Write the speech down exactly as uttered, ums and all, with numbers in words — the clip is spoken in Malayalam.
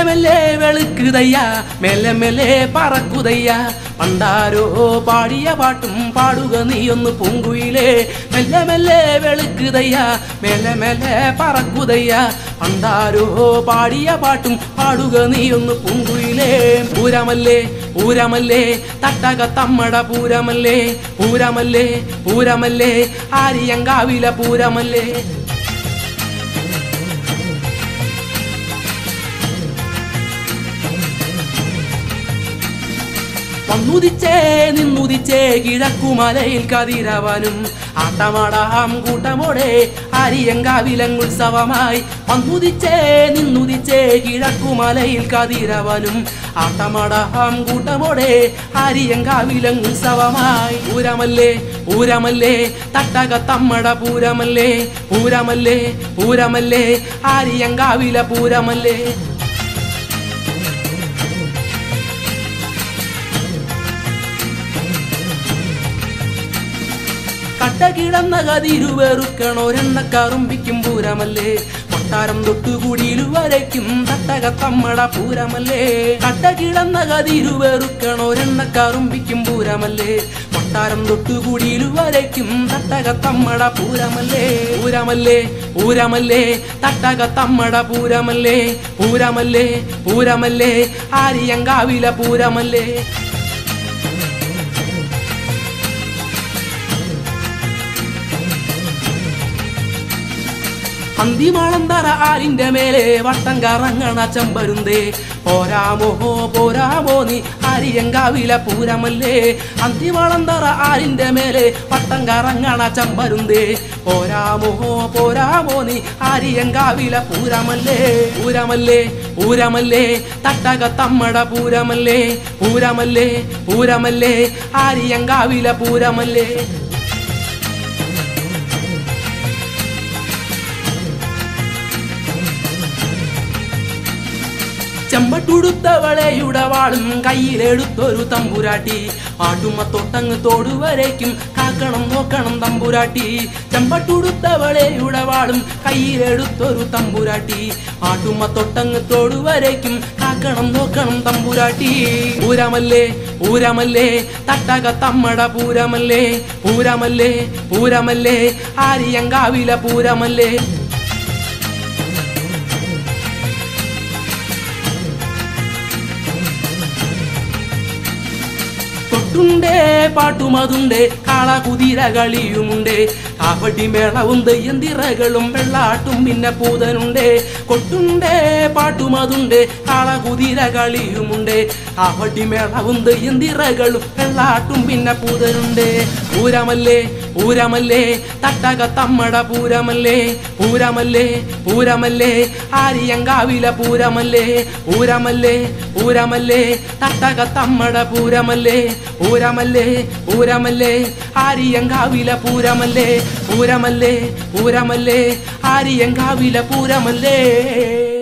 മെല്ലെ വെളുക്കുതയ്യ മെല്ലെ മെല്ലെ പറക്കുതയ്യ പണ്ടാരോ പാടിയ പാട്ടും പാടുക നീയൊന്ന് പൂങ്കുയിലേ മെല്ലെ മെല്ലെ വെളുക്കുതയ്യ മെല്ലെ മെല്ലെ പറക്കുതയ്യ പണ്ടാരോ പാടിയ പാട്ടും പാടുക നീയൊന്ന് പൂങ്കുയിലേ പൂരമല്ലേ പൂരമല്ലേ തട്ടകത്തമ്മട പൂരമല്ലേ പൂരമല്ലേ പൂരമല്ലേ ആര്യങ്കാവില പൂരമല്ലേ വന്നുദിച്ചേ നിന്നുദിച്ചേ കിഴക്കുമലയിൽ കതിരവനും ആട്ടമാടാം കൂട്ടമോടെ ആര്യങ്കാവിലങ്ങുത്സവമായി വന്നുദിച്ചേ നിന്നുദിച്ചേ കിഴക്കുമലയിൽ കതിരവനും ആട്ടമാടാം കൂട്ടമോടെ ആര്യങ്കാവിലങ്ങുത്സവമായി പൂരമല്ലേ പൂരമല്ലേ തട്ടകത്തമ്മട പൂരമല്ലേ പൂരമല്ലേ പൂരമല്ലേ ആര്യങ്കാവില പൂരമല്ലേ കട്ടകിടന്ന കതിരുവെറുക്കണോരെണ്ണക്കറുമ്പിക്കും പൂരമല്ലേ കൊട്ടാരം തൊട്ടുകൂടിയിലുവരയ്ക്കും തട്ടകത്തമ്മട പൂരമല്ലേ കട്ടകിടന്ന കതിരുവെറുക്കണോരെണ്ണക്കറുമ്പിക്കും പൂരമല്ലേ കൊട്ടാരം തൊട്ടുകൂടിയിലുവരയ്ക്കും തട്ടകത്തമ്മട പൂരമല്ലേ പൂരമല്ലേ പൂരമല്ലേ തട്ടകത്തമ്മട പൂരമല്ലേ പൂരമല്ലേ പൂരമല്ലേ ആര്യങ്കാവില പൂരമല്ലേ അന്തിമാളന്തറ ആലിന്റെ മേലെ വട്ടം കറങ്ങണ ചെമ്പരുന്തേ പോരാമോ പോരാമോ നീ ആര്യങ്കാവില പൂരമല്ലേ അന്തിമാളന്തറ ആലിന്റെ മേലെ വട്ടം കറങ്ങണ ചെമ്പരുന്തേ പോരാമോ പോരാമോ നീ ആര്യങ്കാവില പൂരമല്ലേ പൂരമല്ലേ പൂരമല്ലേ തട്ടകത്തമ്മട പൂരമല്ലേ പൂരമല്ലേ പൂരമല്ലേ ആര്യങ്കാവില പൂരമല്ലേ ചെമ്പട്ടുടുത്തവളയുടെ വാളും കയ്യിലെടുത്തൊരു തമ്പുരാട്ടി ആട്ടുമത്തൊട്ടങ്ങ് തോടുവരയ്ക്കും കാക്കണം നോക്കണം തമ്പുരാട്ടി ചെമ്പട്ടുടുത്തവളയുടെ വാളും കയ്യിലെടുത്തൊരു തമ്പുരാട്ടി ആട്ടുമത്തൊട്ടങ്ങ് തോടുവരയ്ക്കും കാക്കണം നോക്കണം തമ്പുരാട്ടി പൂരമല്ലേ പൂരമല്ലേ തട്ടകത്തമ്മട പൂരമല്ലേ പൂരമല്ലേ പൂരമല്ലേ ആര്യങ്കാവില പൂരമല്ലേ ുണ്ടേ പാട്ടുമതുണ്ടേ കാളകുതിര കളിയുമുണ്ടേ കാവടി മേളവും തെയ്യന്തിറകളും വെള്ളാട്ടും പിന്നെ പൂതനുണ്ടേ കൊട്ടുണ്ടേ പാട്ടുമതുണ്ടേ കാളകുതിര കളിയുമുണ്ടേ കാവടി മേളവും തെയ്യന്തിറകളും വെള്ളാട്ടും പിന്നെ പൂതനുണ്ടേ പൂരമല്ലേ പൂരമല്ലേ തട്ടകത്തമ്മട പൂരമല്ലേ പൂരമല്ലേ പൂരമല്ലേ ആര്യങ്കാവില പൂരമല്ലേ പൂരമല്ലേ പൂരമല്ലേ തട്ടകത്തമ്മട പൂരമല്ലേ പൂരമല്ലേ പൂരമല്ലേ ആര്യങ്കാവില പൂരമല്ലേ പൂരമല്ലേ പൂരമല്ലേ ആര്യങ്കാവില പൂരമല്ലേ